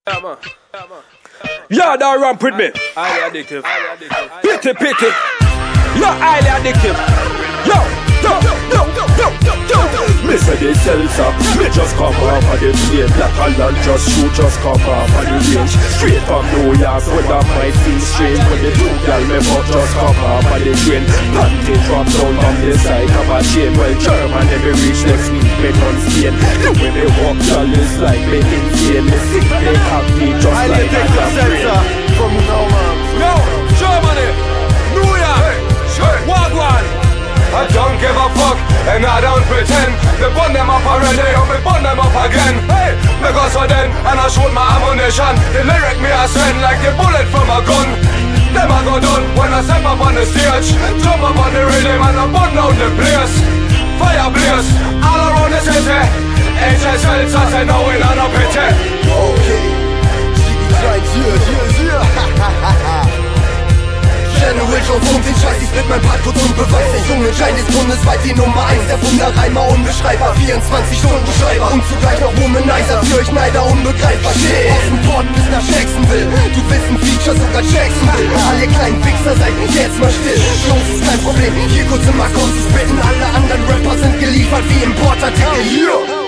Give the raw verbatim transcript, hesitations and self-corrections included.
Y'all don't ramp with me. Highly addictive. Pity, pity. You're highly addictive. Yo, yo, yo, yo, yo, yo, yo. Mister the Seltza, me just come off of the plane. Black and land just shoot, just come off of the range. Straight from New York, so that might feel strange. When the two gal me fuck just come off of the train. Panty drop down on the side of a chain. Well, German never reach next week, me on Spain. The way me walk, y'all is like me insane. Me sick, they happy, just I like a Seltza from now on. Yo, Germany, New York, hey, sure. Wagwan. I don't give a fuck, and I don't pretend. They burn them up already, and we burn them up again. Hey, me go so then, and I shoot my ammunition. The lyric me I send like the bullet from a gun. Them I go done when I step up on the stage. Jump up on the rhythm and I burn down the place. Fire blaze, all around the city. H S L, say no, we not a pity. Okay, Jiggy right here, here, here. Generation Funk, den Scheiß, ich mit meinem Part kurz und beweis. Der junge Schein ist bundesweit die Nummer eins. Der Wunderreimer, unbeschreibbar, vierundzwanzig Stunden Schreiber und zugleich noch Womanizer. Für euch Neider unbegreifbar. Shit. Aus dem Port bis nach Jacksonville. Du willst ein Feature, sogar Jacksonville. Alle kleinen Wichser, seid jetzt mal still. Jungs, ist kein Problem, hier kurz im Akkord zu spitten. Alle anderen Rapper sind geliefert wie Importartikel. Hier.